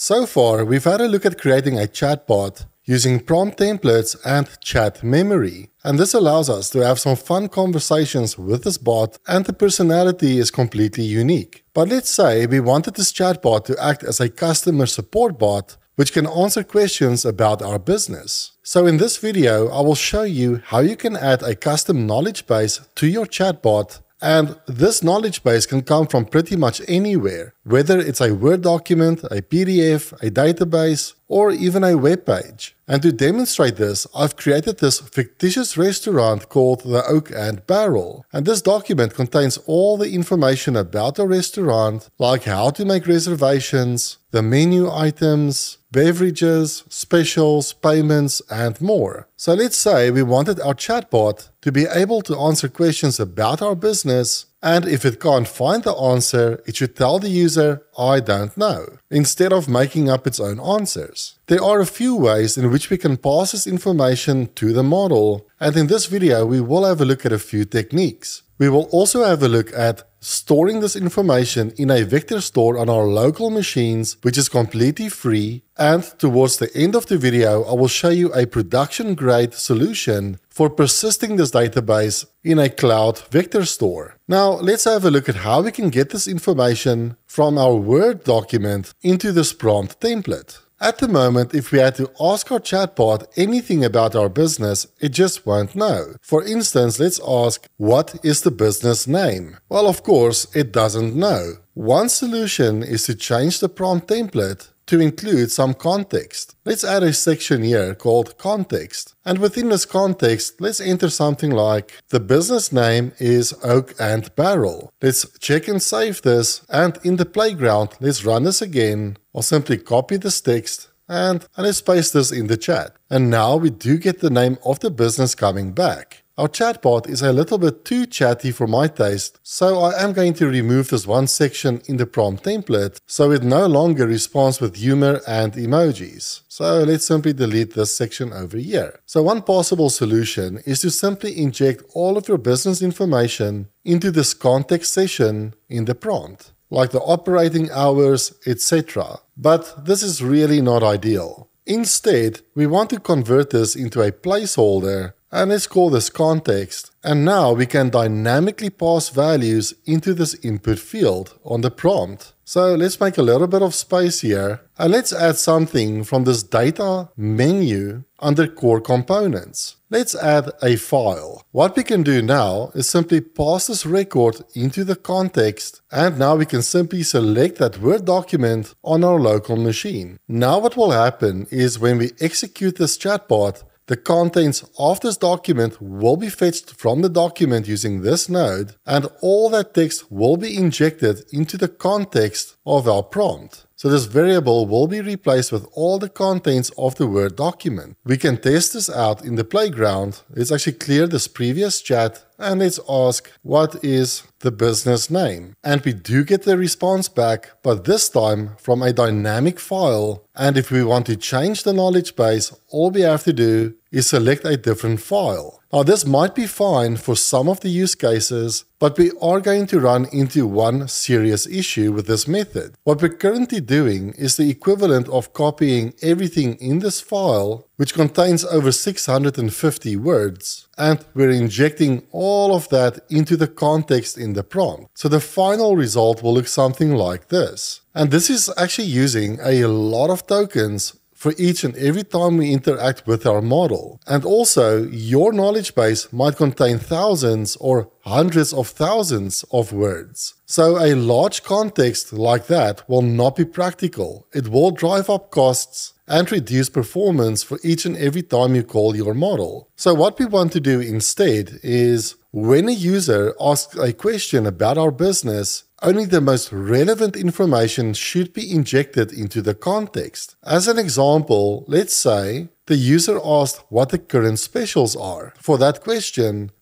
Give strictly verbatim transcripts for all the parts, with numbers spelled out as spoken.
So far, we've had a look at creating a chatbot using prompt templates and chat memory. And this allows us to have some fun conversations with this bot, and the personality is completely unique. But let's say we wanted this chatbot to act as a customer support bot which can answer questions about our business. So in this video, I will show you how you can add a custom knowledge base to your chatbot. And this knowledge base can come from pretty much anywhere, whether it's a Word document, a P D F, a database, or even a web page. And to demonstrate this, I've created this fictitious restaurant called the Oak and Barrel. And this document contains all the information about the restaurant, like how to make reservations, the menu items, beverages, specials, payments, and more. So let's say we wanted our chatbot to be able to answer questions about our business, and if it can't find the answer, it should tell the user, "I don't know," instead of making up its own answers. There are a few ways in which we can pass this information to the model, and in this video we will have a look at a few techniques. We will also have a look at storing this information in a vector store on our local machines, which is completely free, and towards the end of the video I will show you a production-grade solution for persisting this database in a cloud vector store. Now let's have a look at how we can get this information from our Word document into this prompt template. At the moment, if we had to ask our chatbot anything about our business, it just won't know. For instance, let's ask, what is the business name? Well, of course, it doesn't know. One solution is to change the prompt template to include some context. Let's add a section here called context. And within this context, let's enter something like, the business name is Oak and Barrel. Let's check and save this, and in the playground, let's run this again. I'll simply copy this text and, and let's paste this in the chat. And now we do get the name of the business coming back. Our chatbot is a little bit too chatty for my taste, so I am going to remove this one section in the prompt template so it no longer responds with humor and emojis. So let's simply delete this section over here. So one possible solution is to simply inject all of your business information into this context session in the prompt, like the operating hours, et cetera. But this is really not ideal. Instead, we want to convert this into a placeholder, and let's call this context. And now we can dynamically pass values into this input field on the prompt. So let's make a little bit of space here, and let's add something from this data menu under core components. Let's add a file. What we can do now is simply pass this record into the context, and now we can simply select that Word document on our local machine. Now what will happen is when we execute this chatbot, the contents of this document will be fetched from the document using this node, and all that text will be injected into the context of our prompt. So this variable will be replaced with all the contents of the Word document. We can test this out in the playground. Let's actually clear this previous chat and let's ask, what is the business name? And we do get the response back, but this time from a dynamic file. And if we want to change the knowledge base, all we have to do is select a different file. Now this might be fine for some of the use cases, but we are going to run into one serious issue with this method. What we're currently doing is the equivalent of copying everything in this file, which contains over six hundred fifty words, and we're injecting all of that into the context in the prompt. So the final result will look something like this. And this is actually using a lot of tokens for each and every time we interact with our model. And also, your knowledge base might contain thousands or hundreds of thousands of words. So a large context like that will not be practical. It will drive up costs and reduce performance for each and every time you call your model. So what we want to do instead is, when a user asks a question about our business, only the most relevant information should be injected into the context. As an example, let's say the user asked what the current specials are. For that question,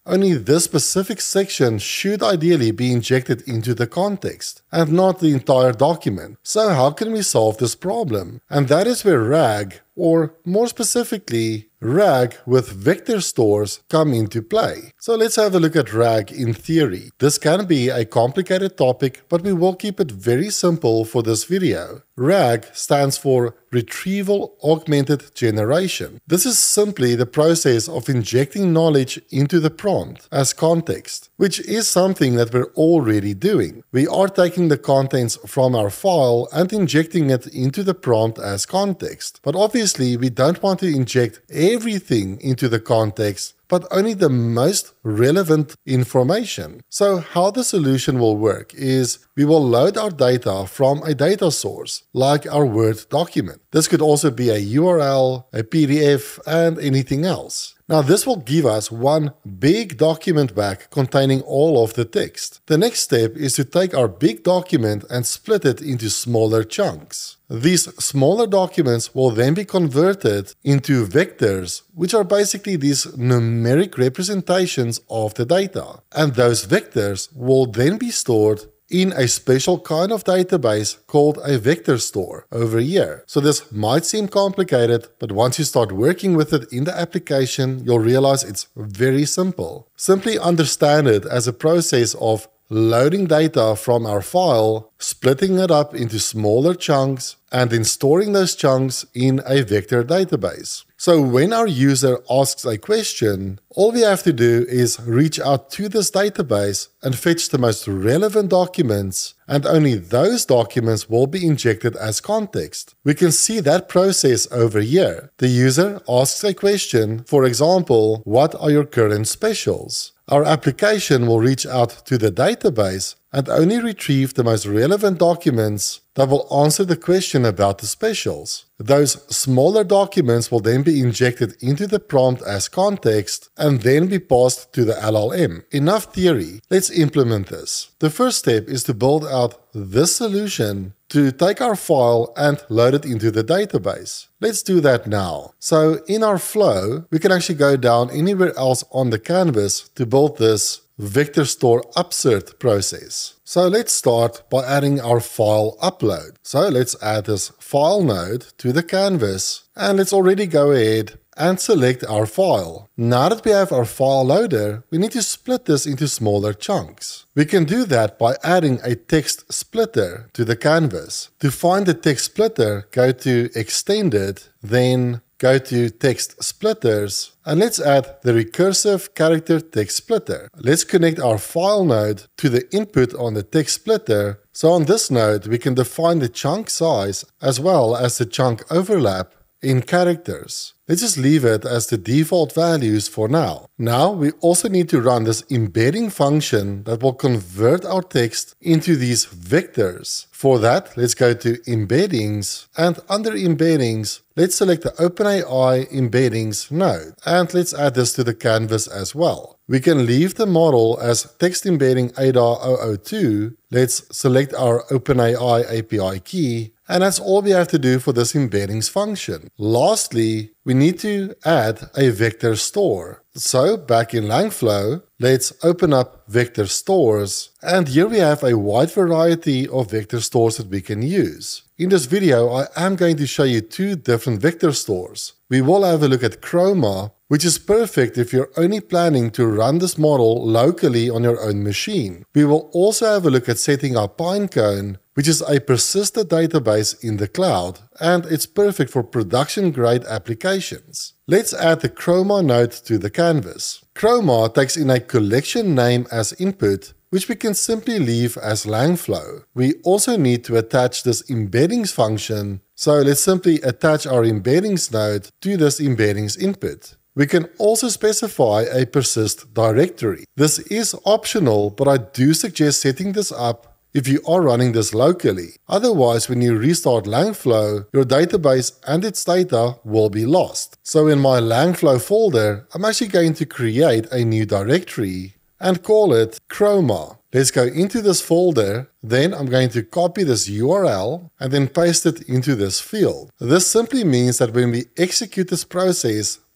only this specific section should ideally be injected into the context, and not the entire document. So how can we solve this problem? And that is where RAG, or more specifically, RAG with vector stores, come into play. So let's have a look at RAG in theory. This can be a complicated topic, but we will keep it very simple for this video. RAG stands for Retrieval Augmented Generation. This is simply the process of injecting knowledge into the prompt as context, which is something that we're already doing. We are taking the contents from our file and injecting it into the prompt as context. But obviously, we don't want to inject everything into the context, but only the most relevant information. So how the solution will work is we will load our data from a data source, like our Word document. This could also be a U R L, a P D F, and anything else. Now this will give us one big document back containing all of the text. The next step is to take our big document and split it into smaller chunks. These smaller documents will then be converted into vectors, which are basically these numeric representations of the data. And those vectors will then be stored in a special kind of database called a vector store over here. So this might seem complicated, but once you start working with it in the application, you'll realize it's very simple. Simply understand it as a process of loading data from our file, splitting it up into smaller chunks, and then storing those chunks in a vector database. So when our user asks a question, all we have to do is reach out to this database and fetch the most relevant documents, and only those documents will be injected as context. We can see that process over here. The user asks a question, for example, what are your current specials? Our application will reach out to the database and only retrieve the most relevant documents that will answer the question about the specials. Those smaller documents will then be injected into the prompt as context and then be passed to the L L M. Enough theory, let's implement this. The first step is to build out this solution to take our file and load it into the database. Let's do that now. So in our flow, we can actually go down anywhere else on the canvas to build this vector store upsert process. So let's start by adding our file upload. So let's add this file node to the canvas, and let's already go ahead and select our file. Now that we have our file loader, we need to split this into smaller chunks. We can do that by adding a text splitter to the canvas. To find the text splitter, go to Extended, then go to Text Splitters, and let's add the recursive character text splitter. Let's connect our file node to the input on the text splitter. So on this node, we can define the chunk size as well as the chunk overlap in characters. Let's just leave it as the default values for now. Now we also need to run this embedding function that will convert our text into these vectors. For that, let's go to Embeddings, and under Embeddings, let's select the OpenAI Embeddings node, and let's add this to the canvas as well. We can leave the model as text embedding A D A zero zero two. Let's select our OpenAI A P I key, and that's all we have to do for this embeddings function. Lastly, we need to add a vector store. So back in Langflow, let's open up vector stores, and here we have a wide variety of vector stores that we can use. In this video, I am going to show you two different vector stores. We will have a look at Chroma, which is perfect if you're only planning to run this model locally on your own machine. We will also have a look at setting up Pinecone, which is a persistent database in the cloud, and it's perfect for production-grade applications. Let's add the Chroma node to the canvas. Chroma takes in a collection name as input, which we can simply leave as Langflow. We also need to attach this embeddings function, so let's simply attach our embeddings node to this embeddings input. We can also specify a persist directory. This is optional, but I do suggest setting this up if you are running this locally. Otherwise, when you restart Langflow, your database and its data will be lost. So in my Langflow folder, I'm actually going to create a new directory and call it Chroma. Let's go into this folder, then I'm going to copy this U R L and then paste it into this field. This simply means that when we execute this process,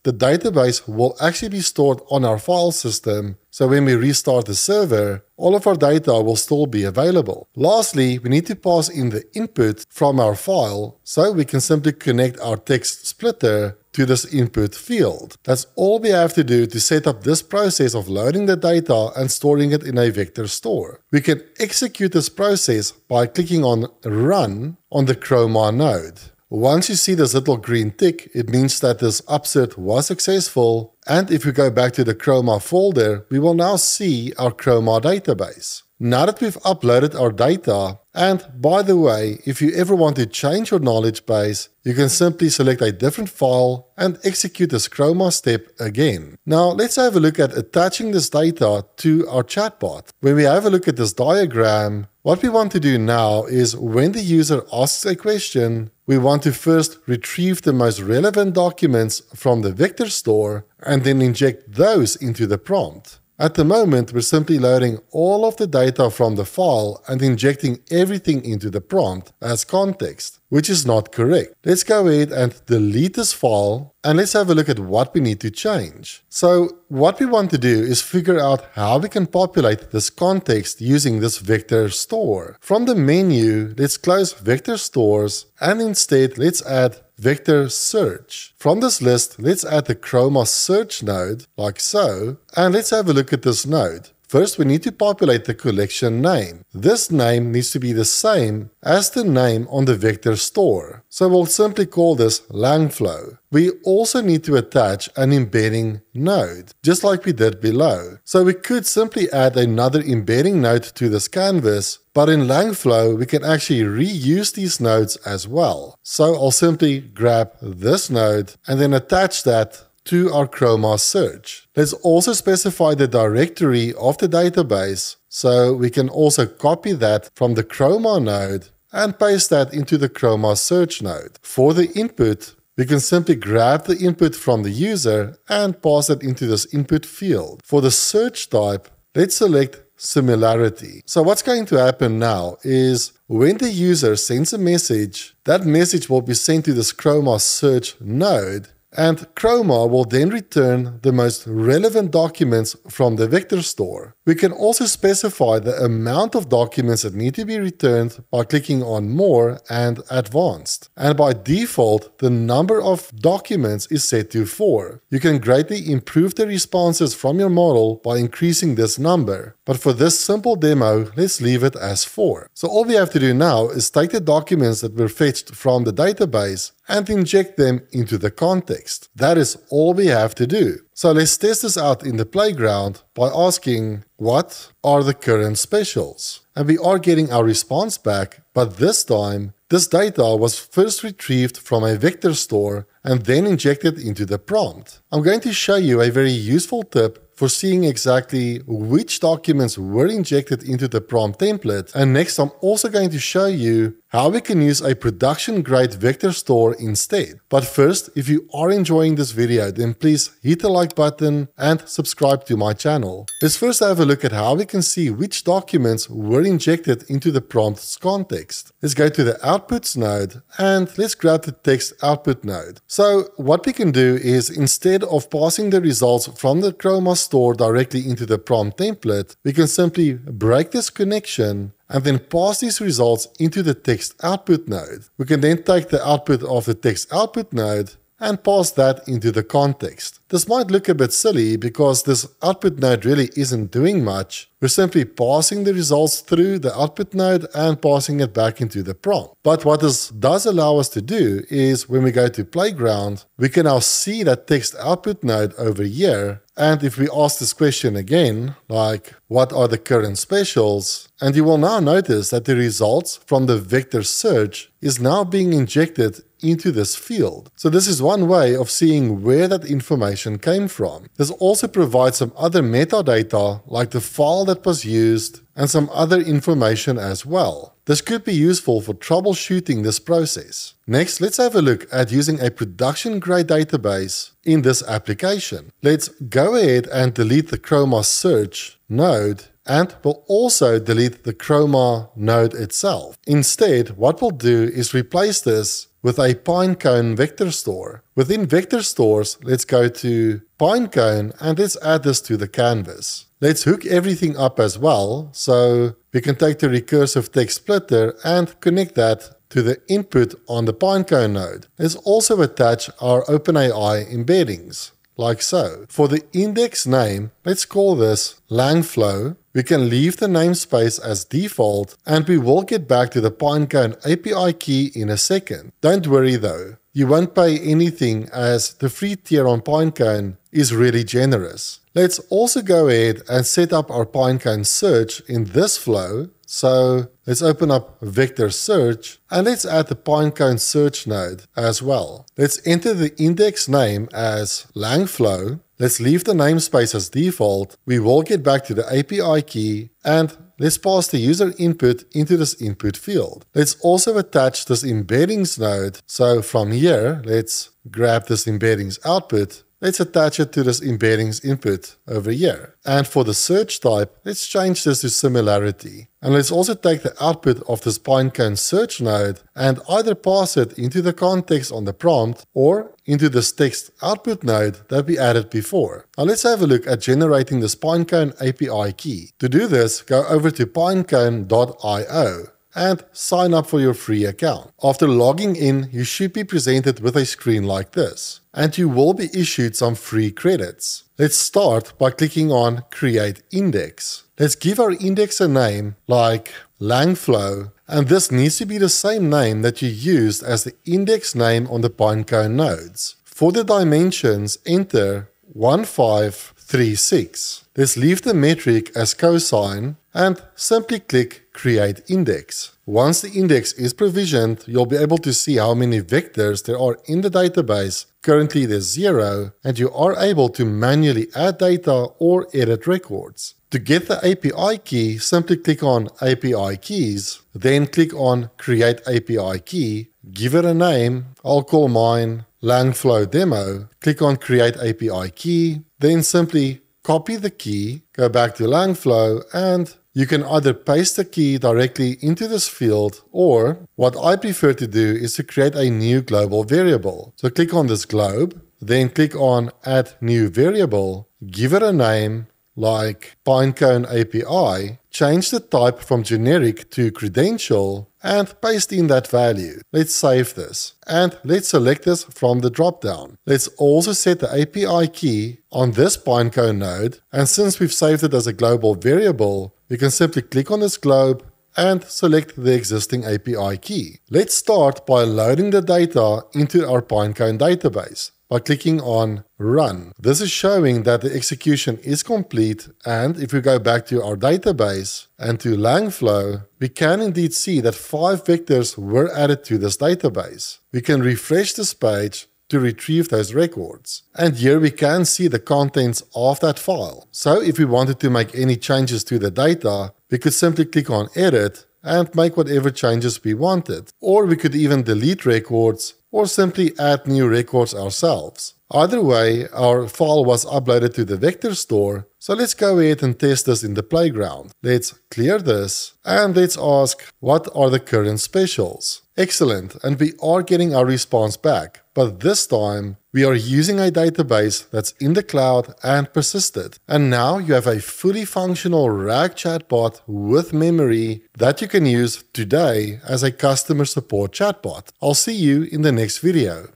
the database will actually be stored on our file system, so when we restart the server, all of our data will still be available. Lastly, we need to pass in the input from our file, so we can simply connect our text splitter to this input field. That's all we have to do to set up this process of loading the data and storing it in a vector store. We can execute this process by clicking on Run on the Chroma node. Once you see this little green tick, it means that this upsert was successful, and if we go back to the Chroma folder, we will now see our Chroma database. Now that we've uploaded our data, and by the way, if you ever want to change your knowledge base, you can simply select a different file and execute this Chroma step again. Now let's have a look at attaching this data to our chatbot. When we have a look at this diagram, what we want to do now is when the user asks a question, we want to first retrieve the most relevant documents from the vector store and then inject those into the prompt. At the moment, we're simply loading all of the data from the file and injecting everything into the prompt as context, which is not correct. Let's go ahead and delete this file and let's have a look at what we need to change. So what we want to do is figure out how we can populate this context using this vector store. From the menu, let's close vector stores and instead let's add vector search. From this list, let's add the Chroma search node, like so, and let's have a look at this node. First, we need to populate the collection name. This name needs to be the same as the name on the vector store. So we'll simply call this Langflow. We also need to attach an embedding node, just like we did below. So we could simply add another embedding node to this canvas, but in Langflow, we can actually reuse these nodes as well. So I'll simply grab this node and then attach that to our Chroma search. Let's also specify the directory of the database, so we can also copy that from the Chroma node and paste that into the Chroma search node. For the input, we can simply grab the input from the user and pass it into this input field. For the search type, let's select similarity. So what's going to happen now is when the user sends a message, that message will be sent to this Chroma search node, and Chroma will then return the most relevant documents from the vector store. We can also specify the amount of documents that need to be returned by clicking on More and Advanced. And by default, the number of documents is set to four. You can greatly improve the responses from your model by increasing this number. But for this simple demo, let's leave it as four. So all we have to do now is take the documents that were fetched from the database and inject them into the context. That is all we have to do. So let's test this out in the playground by asking, what are the current specials? And we are getting our response back, but this time, this data was first retrieved from a vector store and then injected into the prompt. I'm going to show you a very useful tip for seeing exactly which documents were injected into the prompt template. And next, I'm also going to show you how we can use a production-grade vector store instead. But first, if you are enjoying this video, then please hit the like button and subscribe to my channel. Let's first have a look at how we can see which documents were injected into the prompt's context. Let's go to the Outputs node and let's grab the Text Output node. So what we can do is, instead of passing the results from the Chroma store directly into the prompt template, we can simply break this connection and then pass these results into the Text Output node. We can then take the output of the Text Output node and pass that into the context. This might look a bit silly because this output node really isn't doing much. We're simply passing the results through the output node and passing it back into the prompt. But what this does allow us to do is, when we go to Playground, we can now see that text output node over here. And if we ask this question again, like, what are the current specials? And you will now notice that the results from the vector search is now being injected into this field. So this is one way of seeing where that information came from. This also provides some other metadata, like the file that was used and some other information as well. This could be useful for troubleshooting this process. Next, let's have a look at using a production-grade database in this application. Let's go ahead and delete the Chroma search node and we'll also delete the Chroma node itself. Instead, what we'll do is replace this with a Pinecone vector store. Within vector stores, let's go to Pinecone and let's add this to the canvas. Let's hook everything up as well, so we can take the recursive text splitter and connect that to the input on the Pinecone node. Let's also attach our OpenAI embeddings, like so. For the index name, let's call this Langflow. We can leave the namespace as default, and we will get back to the Pinecone A P I key in a second. Don't worry though, you won't pay anything as the free tier on Pinecone is really generous. Let's also go ahead and set up our Pinecone search in this flow. So let's open up vector search and let's add the Pinecone search node as well. Let's enter the index name as Langflow. Let's leave the namespace as default. We will get back to the A P I key and let's pass the user input into this input field. Let's also attach this embeddings node. So from here, let's grab this embeddings output. Let's attach it to this embeddings input over here. And for the search type, let's change this to similarity. And let's also take the output of this Pinecone search node and either pass it into the context on the prompt or into this text output node that we added before. Now let's have a look at generating this Pinecone A P I key. To do this, go over to pinecone dot i o. and sign up for your free account. After logging in, you should be presented with a screen like this, and you will be issued some free credits. Let's start by clicking on Create Index. Let's give our index a name like Langflow, and this needs to be the same name that you used as the index name on the Pinecone nodes. For the dimensions, enter one five three six. Let's leave the metric as cosine and simply click Create Index. Once the index is provisioned, you'll be able to see how many vectors there are in the database. Currently there's zero, and you are able to manually add data or edit records. To get the A P I key, simply click on A P I Keys, then click on Create A P I Key, give it a name. I'll call mine Langflow Demo. Click on Create A P I Key, then simply copy the key, go back to Langflow, and you can either paste the key directly into this field, or what I prefer to do is to create a new global variable. So click on this globe, then click on Add New Variable, give it a name like Pinecone A P I, change the type from generic to credential, and paste in that value. Let's save this, and let's select this from the drop-down. Let's also set the A P I key on this Pinecone node, and since we've saved it as a global variable, we can simply click on this globe and select the existing A P I key. Let's start by loading the data into our Pinecone database by clicking on Run. This is showing that the execution is complete, and if we go back to our database and to Langflow, we can indeed see that five vectors were added to this database. We can refresh this page to retrieve those records. And here we can see the contents of that file. So if we wanted to make any changes to the data, we could simply click on Edit and make whatever changes we wanted. Or we could even delete records or simply add new records ourselves. Either way, our file was uploaded to the vector store, so let's go ahead and test this in the playground. Let's clear this and let's ask, what are the current specials? Excellent, and we are getting our response back, but this time we are using a database that's in the cloud and persisted. And now you have a fully functional RAG chatbot with memory that you can use today as a customer support chatbot. I'll see you in the next video.